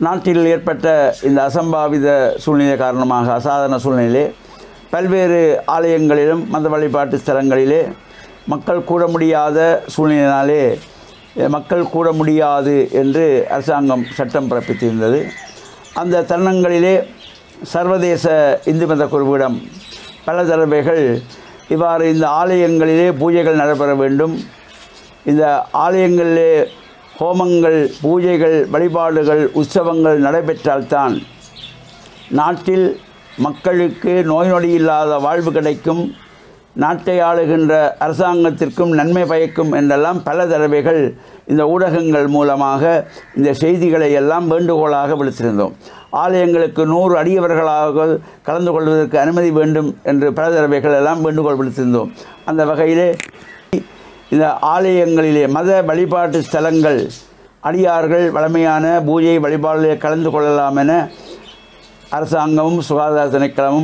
நாட்டில் ஏற்பட்ட இந்த அசம்பாவித சூழ்நிலை காரணமாக அசாதாரண சூழ்நிலையிலே பல்வேறு ஆலயங்களிலும் மத வழிபாட்டு ஸ்தலங்களிலே மக்கள் கூட முடியாத சூழ்நிலையினாலே மக்கள் கூட முடியாது என்று அரசாங்கம் சட்டம் பிறப்பித்திருந்தது. அந்த தருணங்களிலே சர்வதேச இந்து மத குருவிடம் பல தடவைகள் இவ்வாறு இந்த ஆலயங்களிலே பூஜைகள் நடைபெற வேண்டும், இந்த ஆலயங்களிலே ஹோமங்கள், பூஜைகள், வழிபாடுகள், உற்சவங்கள் நடைபெற்றால்தான் நாட்டில் மக்களுக்கு நோய் நொடி இல்லாத வாழ்வு கிடைக்கும், நாட்டை ஆளுகின்ற அரசாங்கத்திற்கும் நன்மை பயக்கும் என்றெல்லாம் பல தடவைகள் இந்த ஊடகங்கள் மூலமாக இந்த செய்திகளை எல்லாம் வேண்டுகோளாக விடுத்திருந்தோம். ஆலயங்களுக்கு 100 அடியவர்களாக கலந்து கொள்வதற்கு அனுமதி வேண்டும் என்று பல தடவைகள் எல்லாம் வேண்டுகோள் விடுத்திருந்தோம். அந்த வகையிலே இந்த ஆலயங்களிலே மத வழிபாட்டு ஸ்தலங்கள் அடியார்கள் வழமையான பூஜை வழிபாடுகளிலே கலந்து கொள்ளலாம் என அரசாங்கமும் சுகாதார திணைக்களமும்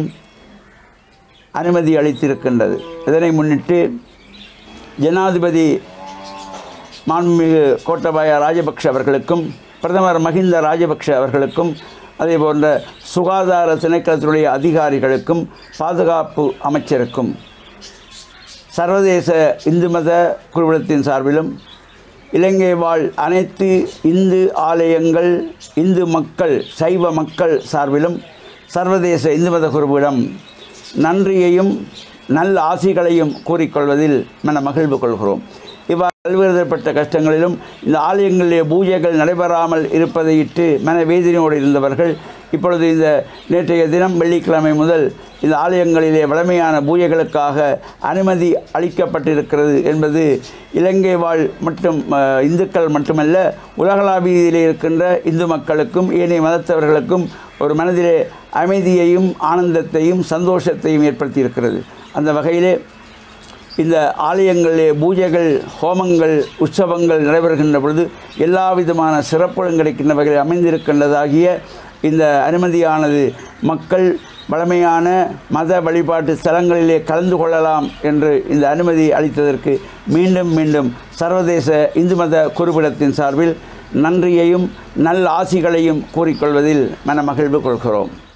அனுமதி அளித்திருக்கின்றது. இதனை முன்னிட்டு ஜனாதிபதி மாண்புமிகு கோட்டபாய ராஜபக்ஷ அவர்களுக்கும் பிரதமர் மஹிந்த ராஜபக்ஷ அவர்களுக்கும் அதே போன்ற சுகாதார திணைக்களத்தினுடைய அதிகாரிகளுக்கும் பாதுகாப்பு அமைச்சருக்கும் சர்வதேச இந்து மத குழுவிடத்தின் சார்பிலும் இலங்கை வாழ் அனைத்து இந்து ஆலயங்கள், இந்து மக்கள், சைவ மக்கள் சார்பிலும் சர்வதேச இந்து மத குழுவிடம் நன்றியையும் நல்ல ஆசிகளையும் கூறிக்கொள்வதில் மன மகிழ்வு கொள்கிறோம். இவ்வாறு பல்வேறுபட்ட கஷ்டங்களிலும் இந்த ஆலயங்களிலே பூஜைகள் நடைபெறாமல் இருப்பதையிட்டு மனவேதனையோடு இருந்தவர்கள் இப்பொழுது இந்த நேற்றைய தினம் வெள்ளிக்கிழமை முதல் இந்த ஆலயங்களிலே வழமையான பூஜைகளுக்காக அனுமதி அளிக்கப்பட்டிருக்கிறது என்பது இலங்கை வாழ் இந்துக்கள் மட்டுமல்ல, உலகளாவியிலே இருக்கின்ற இந்து மக்களுக்கும் ஏனைய மதத்தவர்களுக்கும் ஒரு மனதிலே அமைதியையும் ஆனந்தத்தையும் சந்தோஷத்தையும் ஏற்படுத்தியிருக்கிறது. அந்த வகையிலே இந்த ஆலயங்களிலே பூஜைகள், ஹோமங்கள், உற்சவங்கள் நடைபெறுகின்ற பொழுது எல்லா விதமான சிறப்புகளும் கிடைக்கின்ற வகையில் அமைந்திருக்கின்றதாகிய இந்த அனுமதியானது மக்கள் வழமையான மத வழிபாட்டு ஸ்தலங்களிலே கலந்து கொள்ளலாம் என்று இந்த அனுமதி அளித்ததற்கு மீண்டும் மீண்டும் சர்வதேச இந்து மத குருவிடத்தின் சார்பில் நன்றியையும் நல்ல ஆசிகளையும் கூறிக்கொள்வதில் மனமகிழ்வு கொள்கிறோம்.